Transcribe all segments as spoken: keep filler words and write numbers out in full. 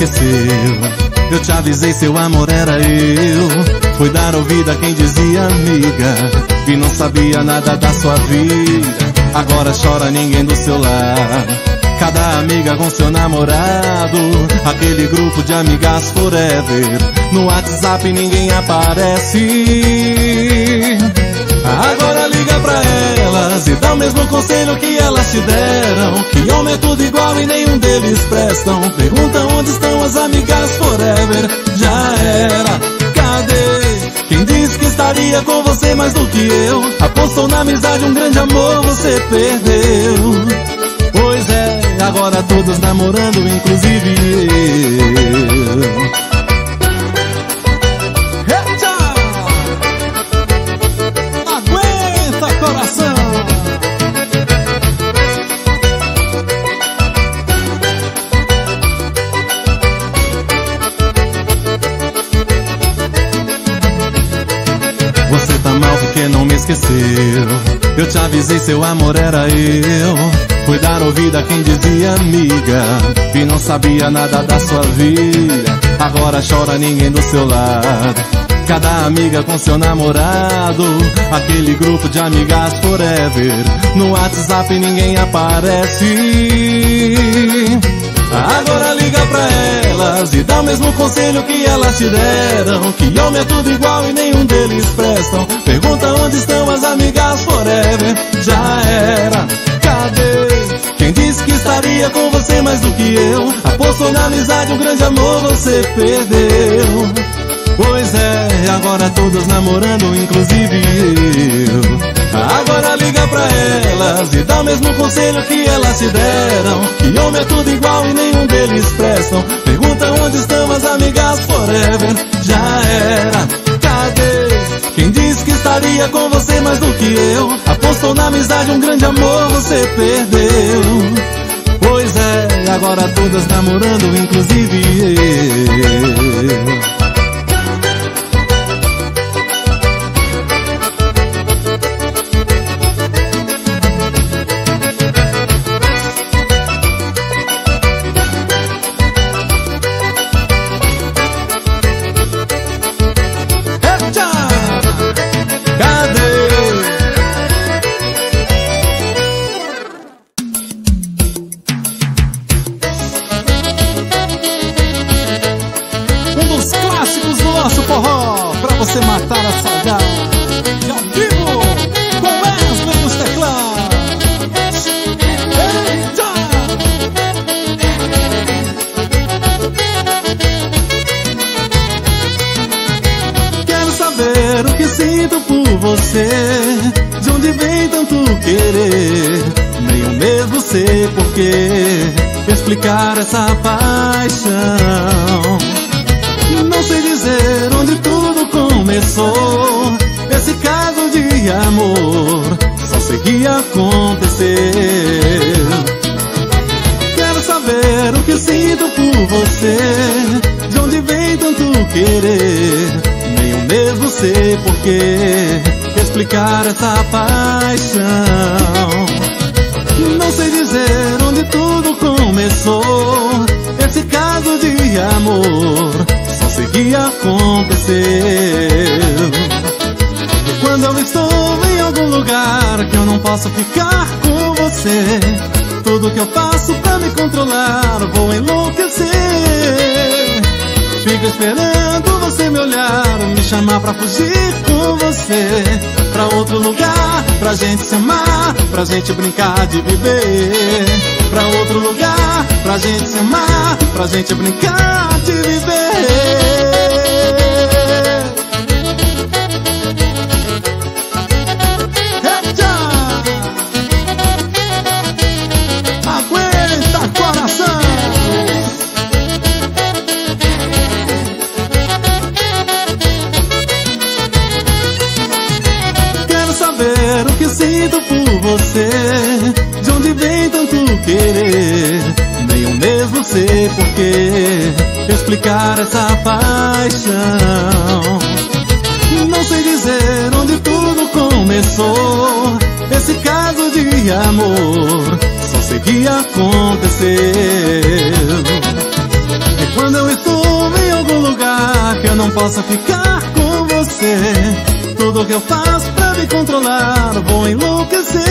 esqueceu. Eu te avisei, seu amor era eu. Fui dar ouvido a quem dizia amiga e não sabia nada da sua vida. Agora chora ninguém do seu lado, cada amiga com seu namorado. Aquele grupo de amigas forever, no WhatsApp ninguém aparece. Agora liga pra elas e dá o mesmo conselho que elas te deram, que homem é tudo igual e nenhum deles prestam. Pergunta onde estão as amigas forever. Já era, cadê? Quem disse que estaria com você mais do que eu? Apostou na amizade, um grande amor você perdeu. Pois é, agora todos namorando, inclusive eu. Você tá mal porque não me esqueceu. Eu te avisei, seu amor era eu. Fui dar ouvido a quem dizia amiga e não sabia nada da sua vida. Agora chora ninguém do seu lado, cada amiga com seu namorado. Aquele grupo de amigas forever, no WhatsApp ninguém aparece. Agora liga pra elas e dá o mesmo conselho que elas te deram, que homem é tudo igual e nenhum deles prestam. Pergunta onde estão as amigas forever. Já era, cadê? Quem disse que estaria com você mais do que eu? Apostou na amizade, um grande amor você perdeu. Pois é, agora todos namorando, inclusive eu. Agora liga pra elas e dá o mesmo conselho que elas te deram, que homem é tudo igual e nenhum deles prestam. Pergunta onde estão as amigas forever. Já era, cadê? Quem disse que estaria com você mais do que eu? Apostou na amizade, um grande amor você perdeu. Pois é, agora todas namorando, inclusive eu. Você matar a saudade ao vivo com Wesley nos teclados. Eita! Quero saber o que sinto por você, de onde vem tanto querer. Nem eu mesmo sei porquê explicar essa paixão. Não sei dizer onde tudo começou, esse caso de amor só sei que aconteceu. Quero saber o que sinto por você, de onde vem tanto querer. Nem eu mesmo sei porquê explicar essa paixão. Não sei dizer onde tudo começou, esse caso de amor só sei que aconteceu. E quando eu estou em algum lugar que eu não posso ficar com você, tudo que eu faço pra me controlar, vou enlouquecer. Fico esperando você me olhar, me chamar pra fugir com você, pra outro lugar, pra gente se amar, pra gente brincar de viver. Pra outro lugar, pra gente se amar, pra gente brincar de viver. Aguenta, coração! Quero saber o que sinto por você, de onde vem tanto querer. Nem eu mesmo sei porquê explicar essa paixão. Não sei dizer onde tudo começou, esse caso de amor só sei que aconteceu. É quando eu estou em algum lugar que eu não possa ficar com você. Tudo que eu faço pra me controlar, vou enlouquecer.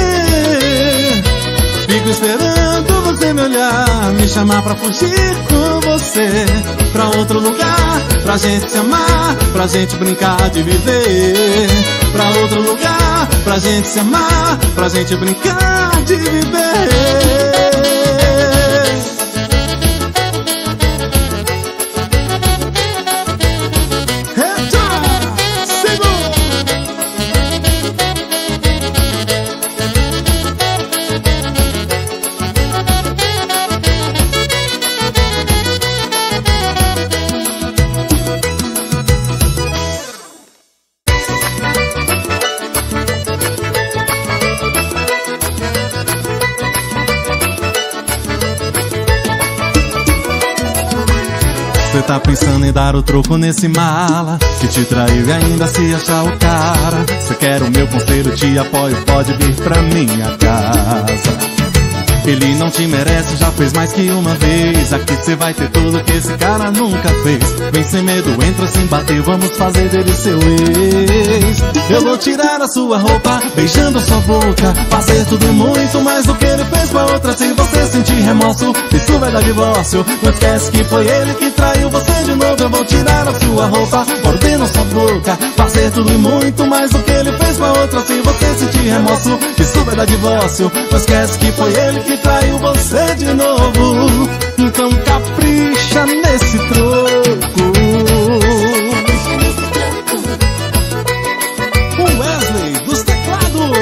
Fico esperando você me olhar, me chamar pra fugir com você pra outro lugar, pra gente se amar, pra gente brincar de viver. Pra outro lugar, pra gente se amar, pra gente brincar de viver. Cê tá pensando em dar o troco nesse mala que te traiu e ainda se achar o cara. Cê quer o meu conselho, te apoio, pode vir pra minha casa. Ele não te merece, já fez mais que uma vez. Aqui cê vai ter tudo que esse cara nunca fez. Vem sem medo, entra sem bater, vamos fazer dele seu ex. Eu vou tirar a sua roupa, beijando a sua boca, fazer tudo e muito mais do que ele fez com a outra. Se você sentir remorso, isso vai dar divórcio. Não esquece que foi ele que traiu você de novo. Eu vou tirar a sua roupa, morder na sua boca, fazer tudo e muito mais do que ele fez com a outra. Se você sentir remorso, isso vai dar divórcio. Não esquece que foi ele que traiu você de novo. Então capricha nesse troco. O Wesley dos teclados.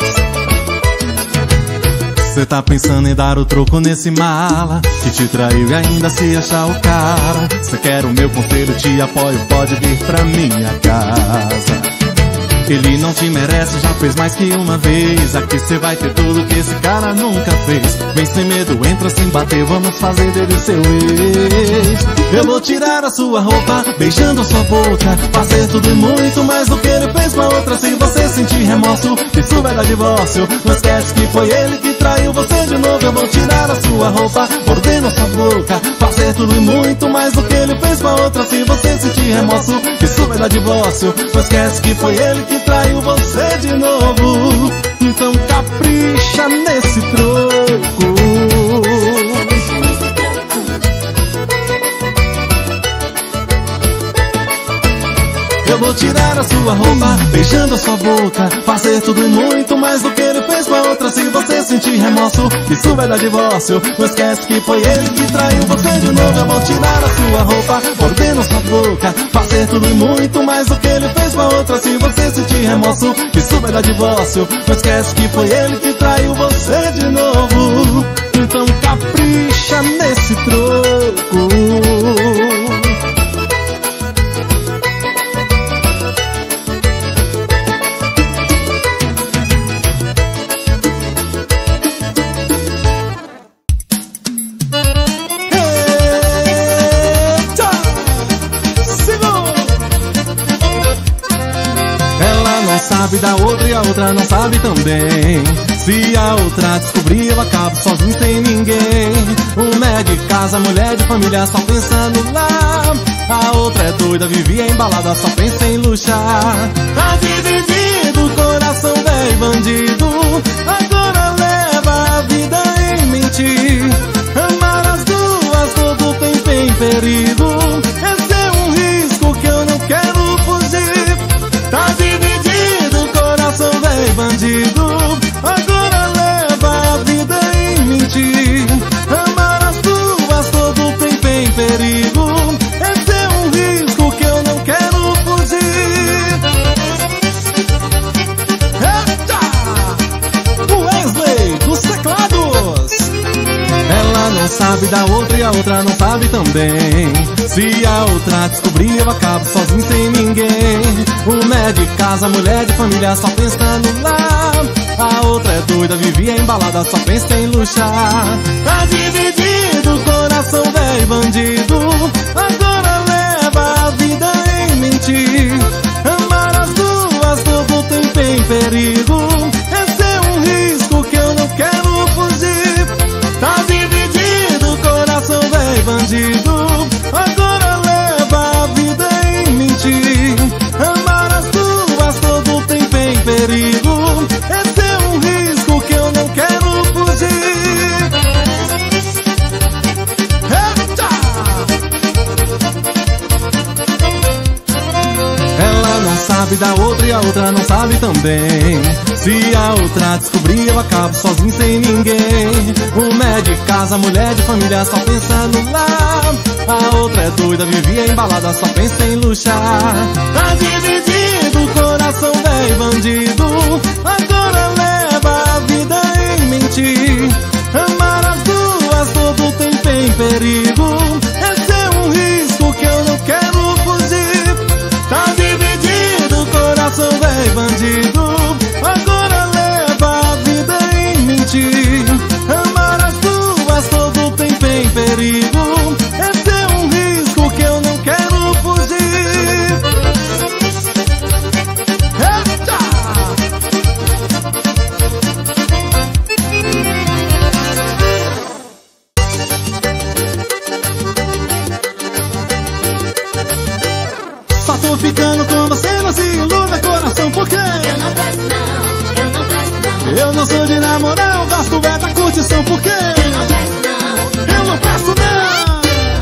Cê tá pensando em dar o troco nesse mala que te traiu e ainda se achar o cara. Cê quer o meu conselho, te apoio, pode vir pra minha casa. Ele não te merece, já fez mais que uma vez. Aqui cê vai ter tudo que esse cara nunca fez. Vem sem medo, entra sem bater, vamos fazer dele seu ex. Eu vou tirar a sua roupa, beijando a sua boca, fazer tudo e muito mais do que ele fez com a outra. Se você sentir remorso, isso vai dar divórcio. Não esquece que foi ele que traiu você de novo. Eu vou tirar a sua roupa, morder na sua boca, fazer tudo e muito mais do que ele fez com a outra. Se você sentir remorso, isso vai dar divórcio. Não esquece que foi ele que traiu você de novo. Então capricha nesse troco. Eu vou tirar a sua roupa, beijando a sua boca, fazer tudo e muito mais do que ele fez com a outra. Se você sentir remorso, isso vai dar divórcio. Não esquece que foi ele que traiu você de novo. Eu vou tirar a sua roupa, morder na sua boca, fazer tudo e muito mais do que ele fez com a outra. Se você sentir remorso, isso vai dar divórcio. Não esquece que foi ele que traiu você de novo. Então capricha nesse troco. Sabe da outra e a outra não sabe também. Se a outra descobrir, eu acabo sozinho sem ninguém. Uma é de casa, mulher de família, só pensando lá. A outra é doida, vivia embalada, só pensa em luxar. Tá dividido, coração velho bandido, agora leva a vida em mentir. Amar as duas, todo tempo em perigo. Esse é um risco que eu não quero fugir. Tá dividido, coração velho bandido, agora leva a vida em mentir. Amar as duas, todo tempo em perigo. Esse é um risco que eu não quero fugir. Eita! O Wesley dos teclados. Ela não sabe da outra e a outra não sabe também. Se a outra descobrir, eu acabo sozinho sem ninguém. Uma é de casa, mulher de família, só pensando lá. A outra é doida, vivia embalada, só pensa em luxar. Tá dividido, coração velho bandido, agora leva a vida em mentir. Amar as duas, todo tempo em perigo. Esse é um risco que eu não quero fugir. Tá dividido, coração velho bandido, da outra e a outra não sabe também. Se a outra descobrir, eu acabo sozinho sem ninguém. Uma é de casa, mulher de família, só pensa no lar. A outra é doida, vivia embalada, só pensa em luxar. Tá dividido o coração, velho bandido. Agora leva a vida em mentir. Amar as duas todo tempo em perigo. Esse é um risco que eu não quero fugir. Tá dividido o coração, velho bandido. Agora leva a vida em mentir. Amar as duas todo tempo em perigo. Esse é um risco que eu não quero fugir. Eita! Só tô ficando com você, não se iluda coração, porque eu não presto não, eu não presto não. Eu não sou de namorar, eu gosto é da curtição, porque eu não presto não, eu não presto não.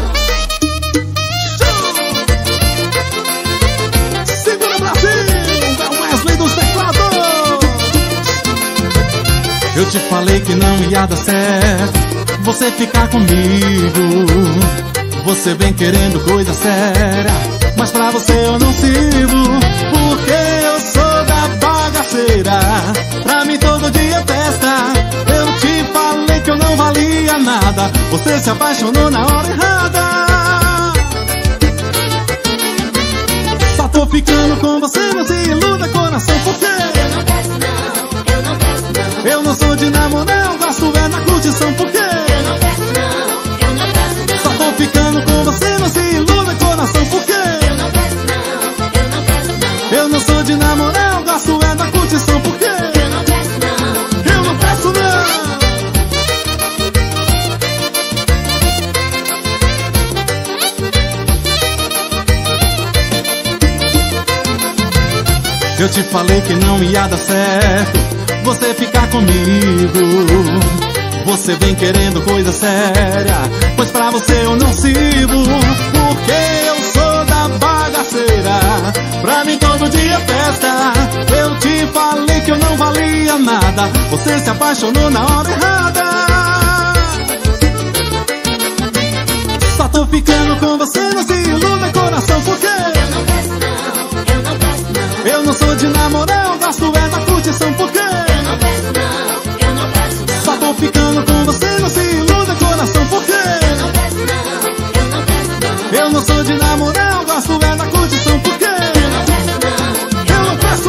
Segura Brasil, da Wesley dos teclados. Eu te falei que não ia dar certo você ficar comigo. Você vem querendo coisa séria, mas pra você eu não sirvo, porque eu sou da bagaceira. Pra mim todo dia é festa. Eu te falei que eu não valia nada. Você se apaixonou na hora errada. Só tô ficando com você, não se iluda coração, porque eu não presto não, eu não presto não. Eu não sou de namorar, eu gosto é da curtição, porque eu não presto não, eu não presto não. Só tô ficando com você, não se iluda coração, porque eu não presto não, eu não presto não. Eu não sou de namorar, eu gosto é da curtição, porque eu não presto não, eu não presto não. Eu te falei que não ia dar certo você ficar comigo. Você vem querendo coisa séria, pois pra você eu não sirvo, porque eu sou da bagaceira. Pra mim todo dia é festa. Eu te falei que eu não valia nada. Você se apaixonou na hora errada. Só tô ficando com você, não se iluda coração, porque eu não presto não, eu não presto não. Eu não sou de namorar, eu gosto é da curtição, porque eu não presto não, eu não presto não. Só tô ficando com você, não se iluda coração, porque eu não presto não, eu não presto não. Eu não sou de namorar, eu gosto é da curtição, porque eu não presto não, eu não presto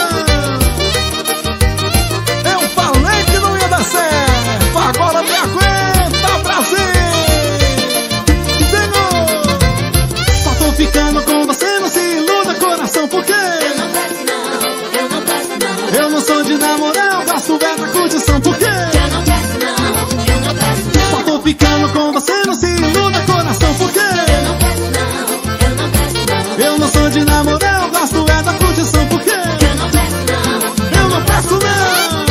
não. Eu falei que não ia dar certo, agora me aguenta, Brasil! Ficando com você, não se iluda coração, porque eu não presto não, eu não presto não. Eu não sou de namorar, eu gosto é da curtição, porque eu não presto não, eu não presto não. Só tô ficando com você, não se iluda coração, porque eu não presto não, eu não presto não. Eu não sou de namorar, eu gosto é da curtição, porque eu não presto não, eu não presto não.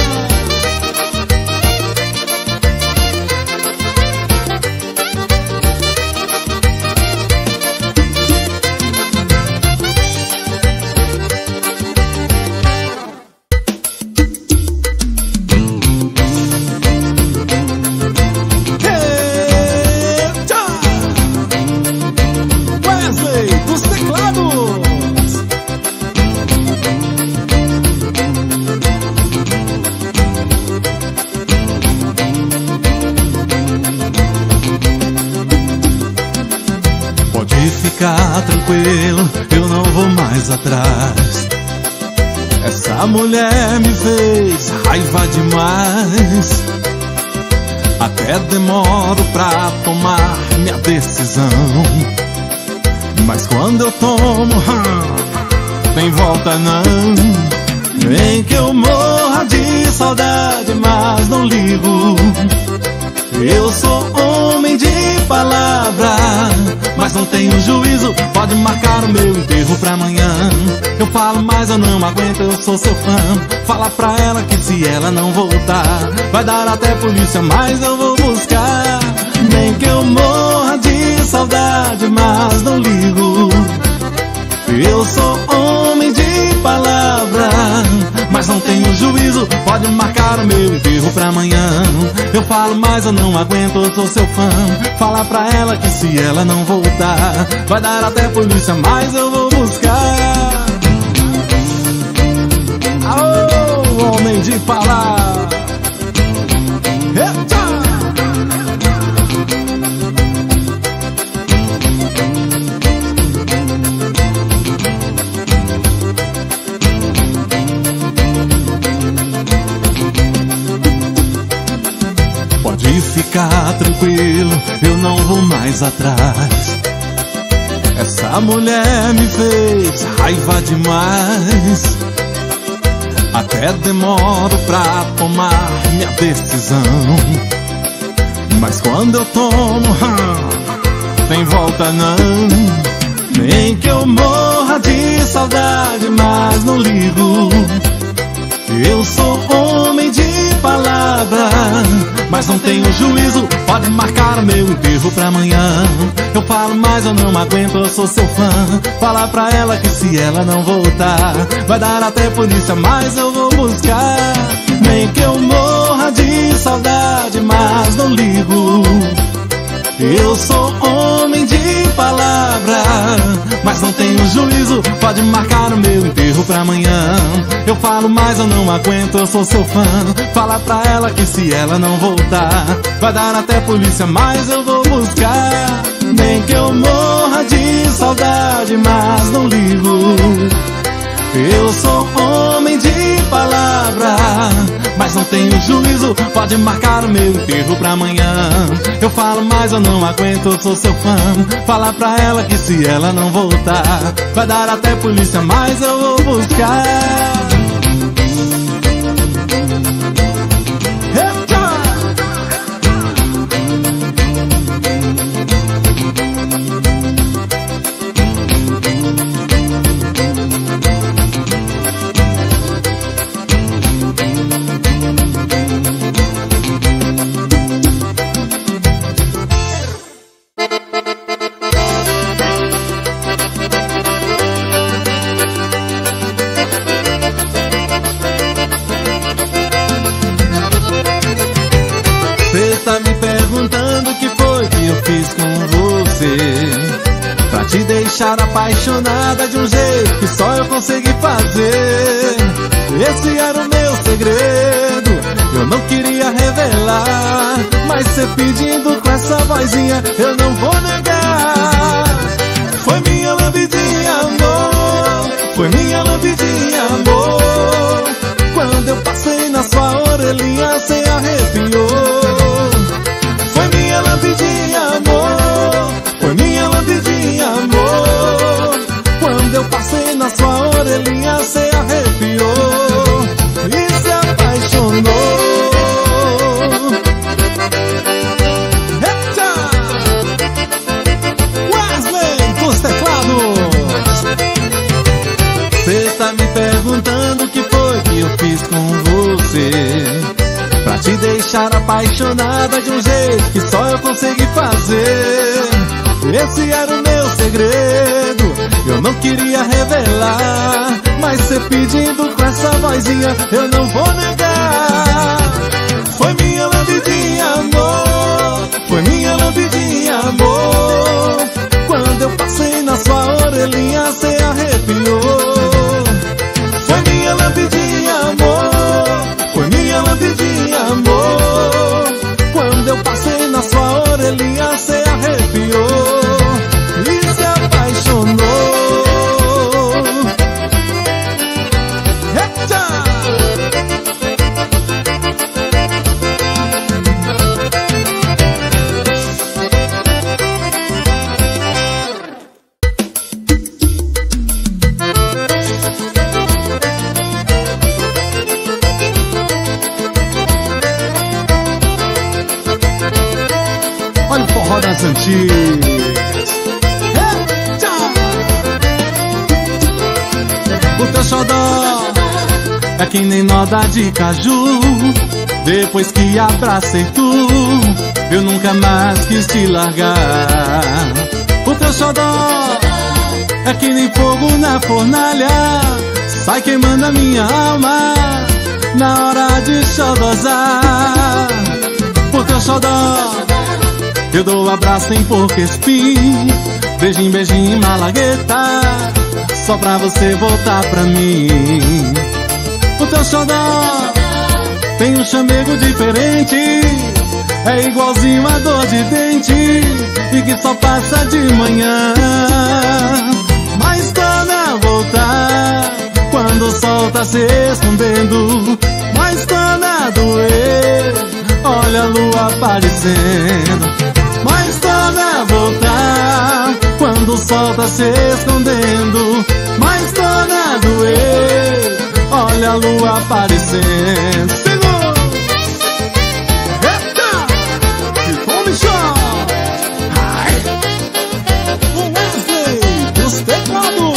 Fica tranquilo, eu não vou mais atrás. Essa mulher me fez raiva demais. Até demoro pra tomar minha decisão, mas quando eu tomo, hum, tem volta não. Vem que eu morra de saudade, mas não ligo. Eu sou homem de palavra, mas não tenho juízo. Pode marcar o meu enterro pra amanhã. Eu falo, mas eu não aguento, eu sou seu fã. Fala pra ela que se ela não voltar, vai dar até polícia, mas eu vou buscar. Nem que eu morra de saudade, mas não ligo. Eu sou homem de palavra, mas não tenho juízo, pode marcar o meu enterro pra amanhã. Eu falo, mas eu não aguento, eu sou seu fã. Fala pra ela que se ela não voltar, vai dar até polícia, mas eu vou buscar. Aô, homem de palavra. Eita! Pode ficar tranquilo, eu não vou mais atrás. Essa mulher me fez raiva demais. Até demoro pra tomar minha decisão, mas quando eu tomo, tem volta não. Nem que eu morra de saudade, mas não ligo. Eu sou homem de palavra, mas não tenho juízo, pode marcar o meu enterro pra amanhã. Eu falo, mas eu não aguento, eu sou seu fã. Fala pra ela que se ela não voltar, vai dar até polícia, mas eu vou buscar. Nem que eu morra de saudade, mas não ligo. Eu sou homem de palavra, mas não tenho juízo, pode marcar o meu enterro pra amanhã. Eu falo, mas eu não aguento, eu sou seu fã. Fala pra ela que se ela não voltar, vai dar até polícia, mas eu vou buscar. Nem que eu morra de saudade, mas não ligo. Eu sou homem de palavra, mas não tenho juízo, pode marcar o meu enterro pra amanhã. Eu falo, mas eu não aguento, eu sou seu fã. Fala pra ela que se ela não voltar, vai dar até polícia, mas eu vou buscar. Apaixonada de um jeito que só eu consegui fazer. Esse era o meu segredo, eu não queria revelar, mas cê pedindo com essa vozinha, eu não vou negar. Foi minha lambidinha, amor, foi minha lambidinha, amor. Quando eu passei na sua orelhinha, cê arrepiou. Foi minha lambidinha, amor, foi minha lambidinha, amor. Quando eu passei na sua orelhinha, cê arrepiou e se apaixonou. Eita! Wesley dos teclados. Cê tá me perguntando o que foi que eu fiz com você, pra te deixar apaixonada de um jeito que só eu consegui fazer. Esse era o meu segredo, eu não queria revelar, mas cê pedindo com essa vozinha, eu não vou negar. Foi minha lambidinha, amor, foi minha lambidinha, amor. Quando eu passei na sua orelhinha, cê arrepiou. Foi minha lambidinha, amor, foi minha lambidinha, amor. Quando eu passei na sua orelhinha, cê arrepiou e se apaixonou. Eita! Olha o forró das antigas. Eita! O teu xodó é que nem noda de caju. Depois que abracei tu, eu nunca mais quis te largar. O teu xodó é que nem fogo na fornalha. sai queimando a minha alma na hora de xodozar. Por teu xodó eu dou abraço em Porco-Espinho, beijinho, beijinho em Malagueta, só pra você voltar pra mim. O teu xodó tem um chamego diferente, é igualzinho a dor de dente e que só passa de manhã. Mas torna a voltar quando o sol tá se escondendo, mas torna a doer, olha a lua aparecendo. Mas torna a voltar quando o sol tá se escondendo, mas torna a doer, olha a lua aparecendo. Segura! Eita! Ficou bichão! Ai! O Wesley dos teclados!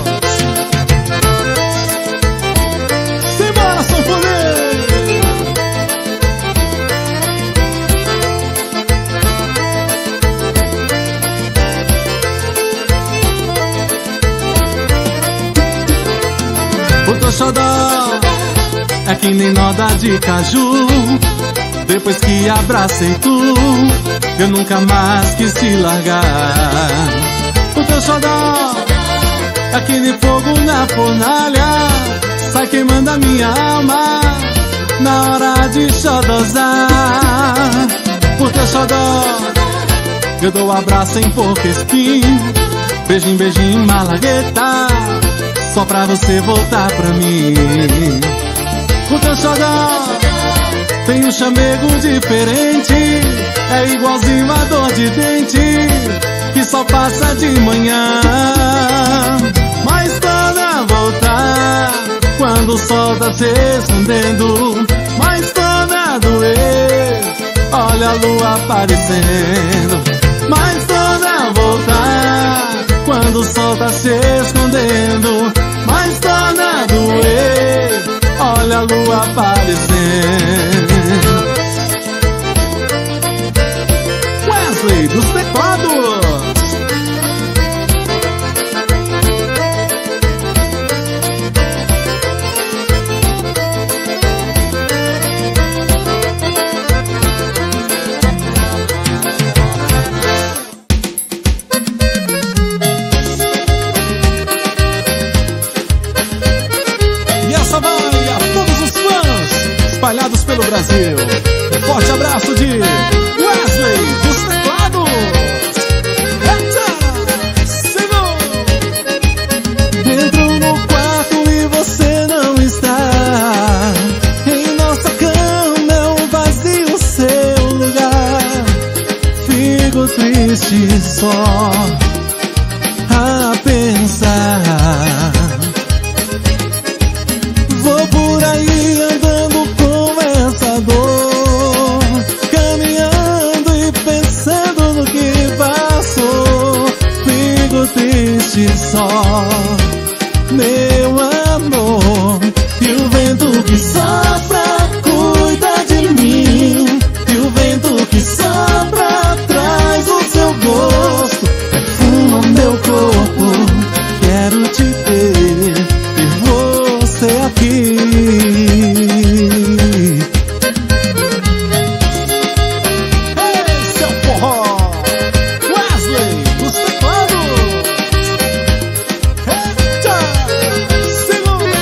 Simbora, sanfoneiro! O teu xodó é que nem noda de caju, depois que abracei tu, eu nunca mais quis te largar. O teu xodó é que nem fogo na fornalha, sai queimando a minha alma na hora de xodozar. Por teu xodó eu dou abraço em Porco-Espinho, beijinho, beijinho em Malagueta, só pra você voltar pra mim. O teu xodó tem um chamego diferente, é igualzinho a dor de dente que só passa de manhã. Mas torna a voltar quando o sol tá se escondendo, mas torna a doer, olha a lua aparecendo. Mas torna a voltar quando o sol tá se escondendo, mas torna a doer, olha a lua aparecendo. Wesley dos teclados. Espalhados pelo Brasil. Forte abraço de Wesley dos teclados. Eita! Senhor! Entro no quarto e você não está. Em nossa cama é um vazio seu lugar. Fico triste só a pensar. Vou por aí andando com essa dor, caminhando e pensando no que passou. Fico triste só, meu amor. E o vento que sopra cuida de mim, e o vento que sopra traz o seu gosto, perfuma meu corpo. Quero te ter, ter você aqui. Esse é o forró Wesley dos teclados. Eita! Segura!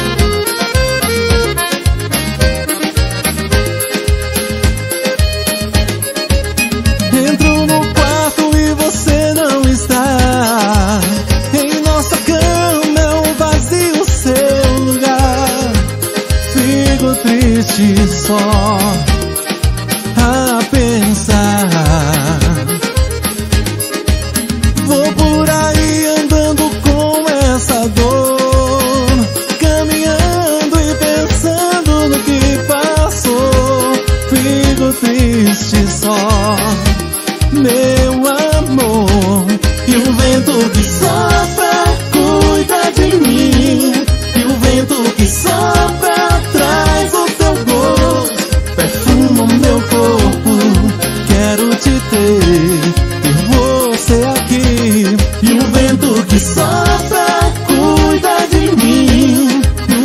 Entro no quarto e você não está. Em nossa cama é um vazio seu lugar. Fico triste só a pensar. Vou por aí andando com essa dor, caminhando e pensando no que passou. Fico triste só, meu amor. E o vento que sopra cuida de mim, e o vento que sopra traz o teu gosto, perfuma meu corpo. Quero te ter, ter você aqui. E o vento que sopra cuida de mim, e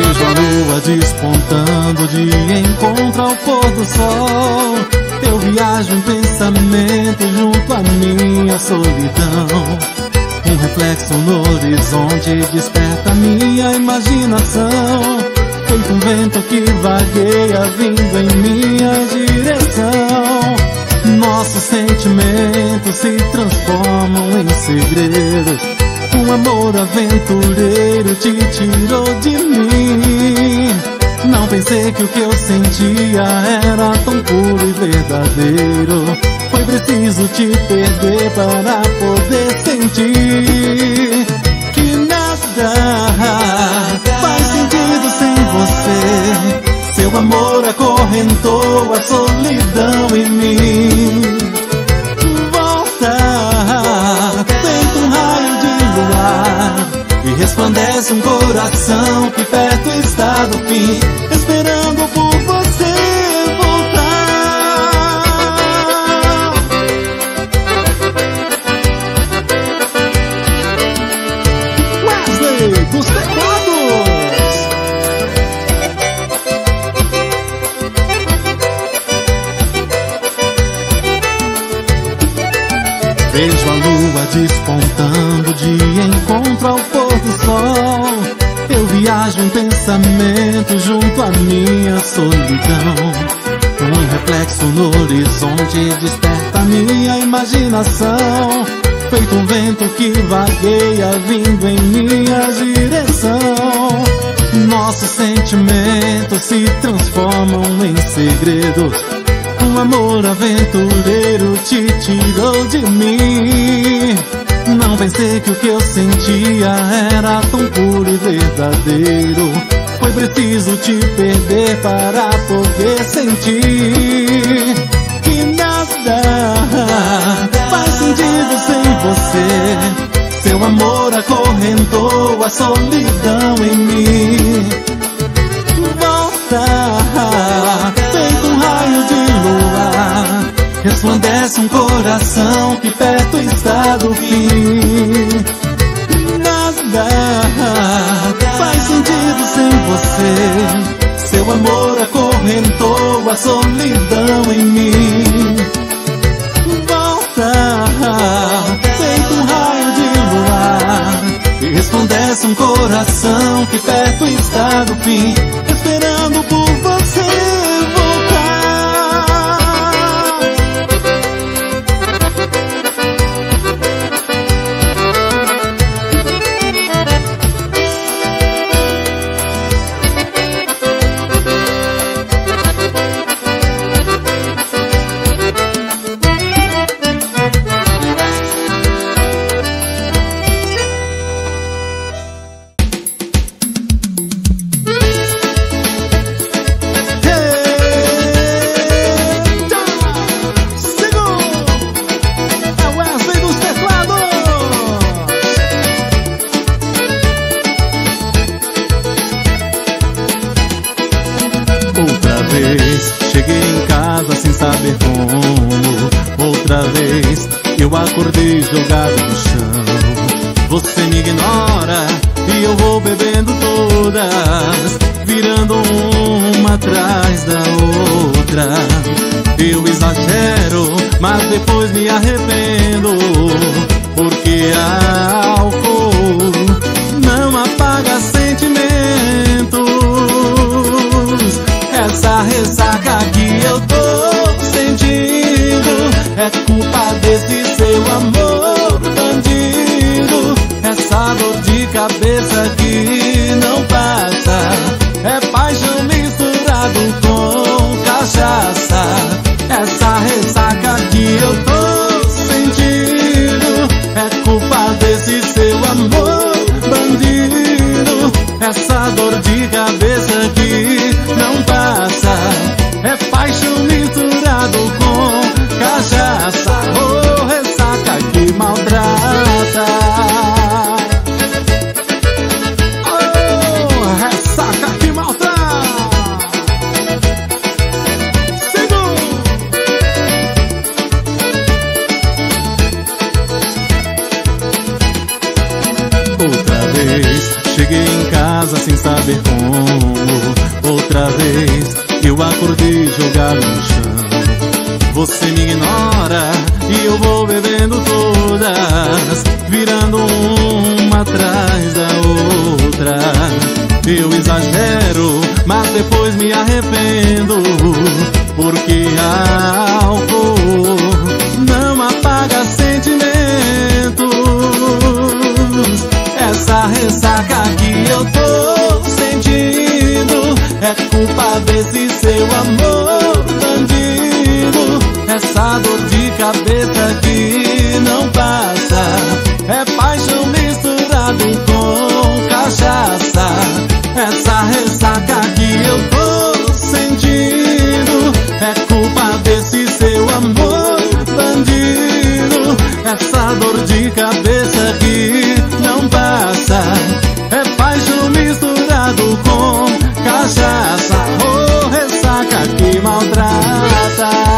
Vejo a lua despontando de encontro ao pôr do sol. Eu viajo em pensamento junto à minha solidão. Um reflexo no horizonte desperta minha imaginação. Feito um vento que vagueia vindo em minha direção. Nossos sentimentos se transformam em segredos. Um amor aventureiro te tirou de mim. Não pensei que o que eu sentia era tão puro e verdadeiro. Foi preciso te perder para poder sentir que nada faz sentido sem você. Seu amor acorrentou a solidão em mim. Volta, feito um raio de luar, e resplandece um coração que perto está do fim, esperando por você voltar. Wesley dos teclados. Vejo a lua despontando de encontro ao pôr do sol. Eu viajo em pensamento junto à minha solidão. Um reflexo no horizonte desperta minha imaginação. Feito um vento que vagueia vindo em minha direção. Nossos sentimentos se transformam em segredos. Um amor aventureiro te tirou de mim. Não pensei que o que eu sentia era tão puro e verdadeiro. Foi preciso te perder para poder sentir que nada faz sentido sem você. Seu amor acorrentou a solidão em mim. Volta, feito um raio de luar, resplandece um coração que perto está do fim. Nada faz sentido sem você. Seu amor acorrentou a solidão em mim. Volta, feito um raio de luar, e resplandece um coração que perto está do fim, esperando por você voltar. Cheguei em casa sem saber como. Outra vez eu acordei jogado no chão. Você me ignora e eu vou bebendo todas, virando uma atrás da outra. Eu exagero, mas depois me arrependo, porque álcool não apaga sentimentos. Essa ressaca que eu tô sentindo é culpa desse seu amor bandido. Essa dor de cabeça que não passa é paixão misturado com cachaça. Essa ressaca que eu tô sentindo é culpa desse seu amor bandido. Essa dor de cabeça que não passa é paixão misturado com cachaça. Oh, ressaca que maltrata. Oh, ressaca que maltrata. Segundo. Outra vez cheguei em casa sem saber como. Outra vez eu acordei jogado no chão. Você me ignora e eu vou bebendo todas, virando uma atrás da outra. Eu exagero, mas depois me arrependo, porque álcool não apaga sentimentos. Essa ressaca que eu tô sentindo é culpa desse seu amor bandido. Essa dor de cabeça que não passa é paixão misturado com cachaça. Essa ressaca que eu tô sentindo é culpa desse seu amor bandido. Essa dor de cabeça que não passa é paixão misturado com cachaça. Oh, ressaca que maltrata.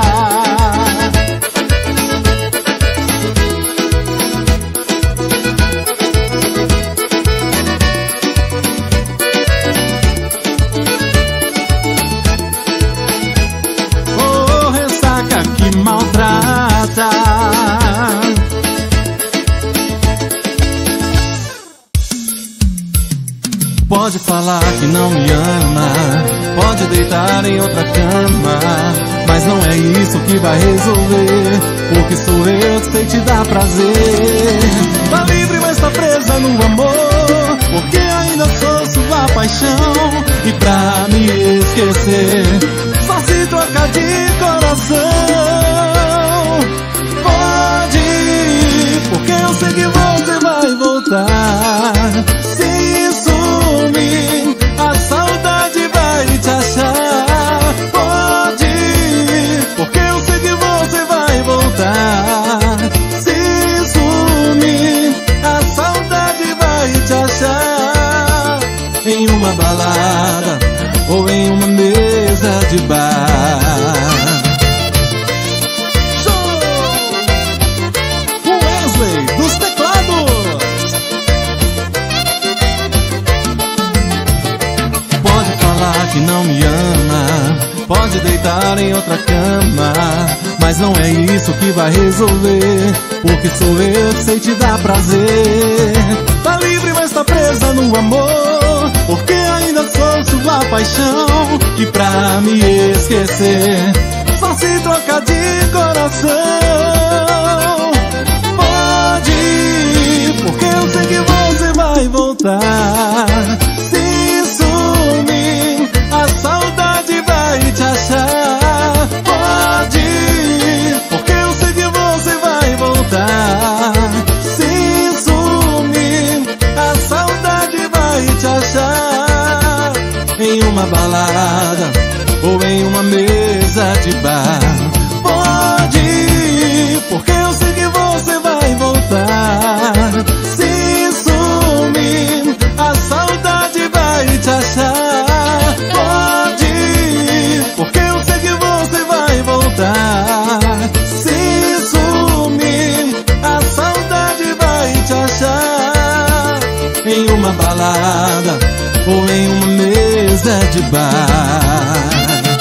Pode falar que não me ama, pode deitar em outra cama, mas não é isso que vai resolver, porque sou eu que sei te dar prazer. Tá livre, mas tá presa no amor, porque ainda sou sua paixão. E pra me esquecer, só se trocar de coração. Pode, porque eu sei que você vai voltar. Se sumir, a saudade vai te achar. Pode, porque eu sei que você vai voltar. Se sumir, a saudade vai te achar. Em uma balada ou em uma mesa de bar. Dos teclados. Pode falar que não me ama, pode deitar em outra cama, mas não é isso que vai resolver, porque sou eu que sei te dar prazer. Tá livre, mas tá presa no amor, porque ainda sou sua paixão. E pra me esquecer, só se trocar de coração. Porque eu sei que você vai voltar. Se sumir, a saudade vai te achar. Pode, porque eu sei que você vai voltar. Se sumir, a saudade vai te achar. Em uma balada ou em uma mesa de bar. Pode, porque eu sei que você vai voltar. Se sumir, a saudade vai te achar. Pode, porque eu sei que você vai voltar. Se sumir, a saudade vai te achar. Em uma balada ou em uma mesa de bar.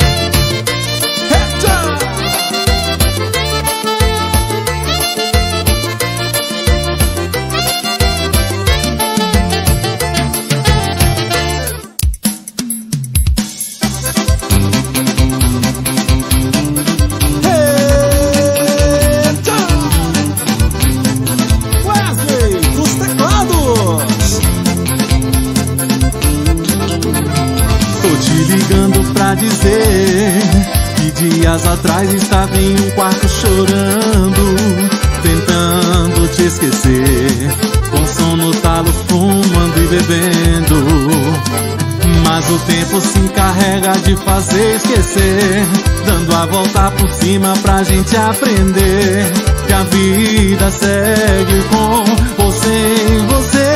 Dizer que dias atrás estava em um quarto chorando, tentando te esquecer, com som no talo, fumando e bebendo. Mas o tempo se encarrega de fazer esquecer, dando a volta por cima pra gente aprender que a vida segue com ou sem você.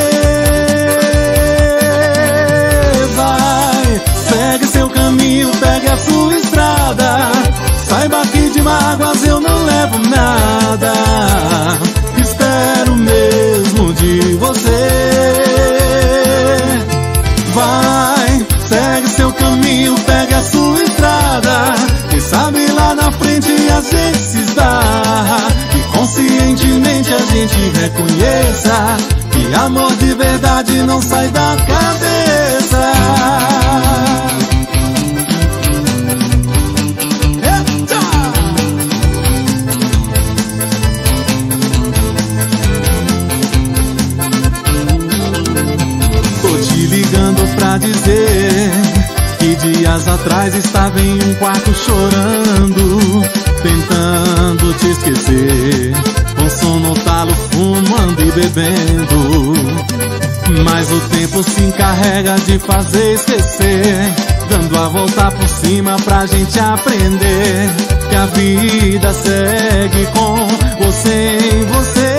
Segue seu caminho, pegue a sua estrada. Saiba que de mágoas eu não levo nada. Espero mesmo de você. Vai, segue seu caminho. a gente se esbarra, e conscientemente a gente reconheça que amor de verdade não sai da cabeça. Eita! Tô te ligando pra dizer que dias atrás estava em um quarto chorando, tentando te esquecer, com som no talo, fumando e bebendo. Mas o tempo se encarrega de fazer esquecer, dando a volta por cima pra gente aprender que a vida segue com você em você.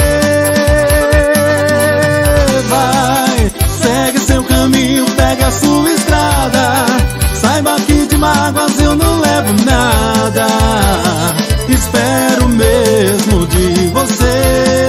Vai, segue seu caminho, pegue a sua estrada, saiba que de mágoas eu não levo nada. Espero mesmo de você.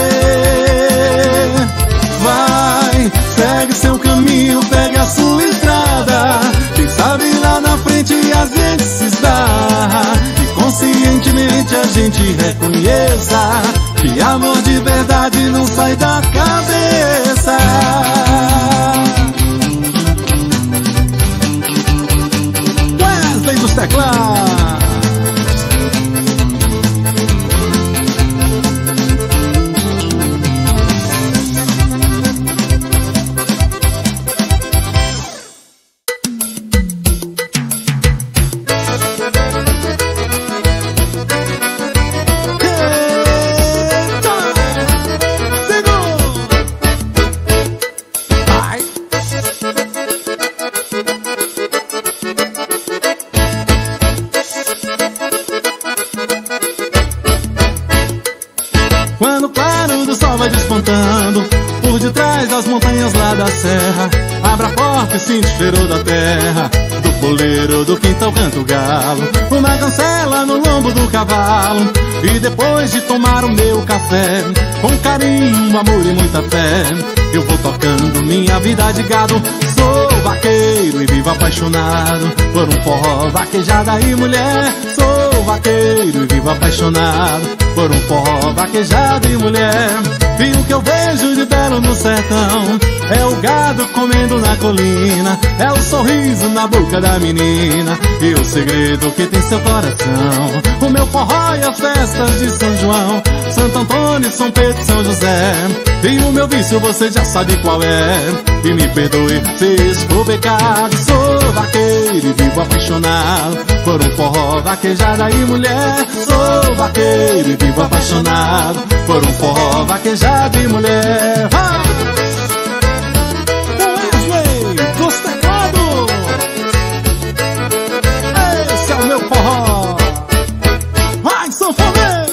Vai, segue seu caminho, pegue a sua estrada, quem sabe lá na frente a gente se esbarra, e conscientemente a gente reconheça que amor de verdade não sai da cabeça. Wesley dos teclados. Quando o claro do sol vai despontando por detrás das montanhas lá da serra, abra a porta e sinta o cheiro da terra, do poleiro do quintal canta o galo, uma cancela no lombo do cavalo. E depois de tomar o meu café, com carinho, amor e muita fé, eu vou tocando minha vida de gado. Sou vaqueiro e vivo apaixonado por um forró, vaquejada e mulher. Sou vaqueiro e vivo apaixonado por um forró, vaquejada e mulher. E o que eu vejo de belo no sertão é o gado comendo na colina, é o sorriso na boca da menina e o segredo que tem seu coração. O meu forró e as festas de São João, Santo Antônio, São Pedro e São José. E o meu vício você já sabe qual é, e me perdoe se isso for pecado. Sou vaqueiro e vivo apaixonado por um forró, vaquejada e mulher. Sou vaqueiro e vivo apaixonado por um forró, vaquejada e mulher. Ah! Wesley dos teclados. Esse é o meu forró. Vai, sanfoneiro!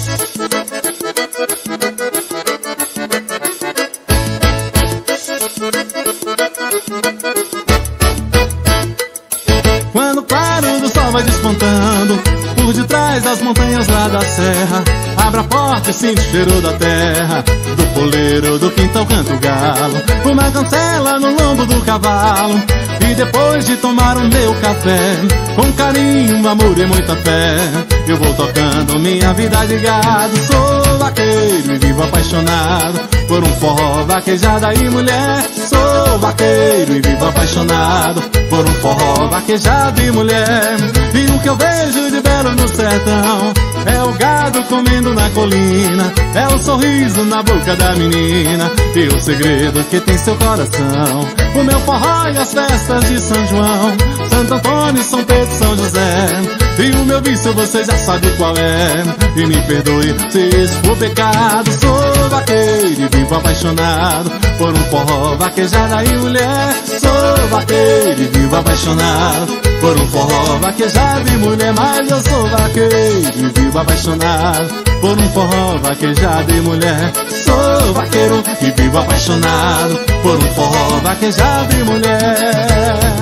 Quando o claro do sol vai despontando por detrás das montanhas lá da serra, abra a porta e sinta o cheiro da terra, do poleiro do quintal canta o galo, uma cancela no lombo do cavalo. E depois de tomar o meu café, com carinho, amor e muita fé, eu vou tocando minha vida de gado. Sou vaqueiro e vivo apaixonado por um forró, vaquejada e mulher. Sou vaqueiro e vivo apaixonado por um forró, vaquejada e mulher. E o que eu vejo de belo no sertão é o gado comendo na colina, é o sorriso na boca da menina e o segredo que tem seu coração. O meu forró e as festas de São João, Santo Antônio, São Pedro e São José. E o meu vício você já sabe qual é, e me perdoe se isso for pecado. Sou vaqueiro e vivo apaixonado por um forró, vaquejada e mulher. Sou vaqueiro e vivo apaixonado por um forró, vaquejada e mulher. Mas eu sou vaqueiro e vivo apaixonado por um forró, vaquejada e mulher. Sou vaqueiro e vivo apaixonado por um forró, vaquejada e mulher.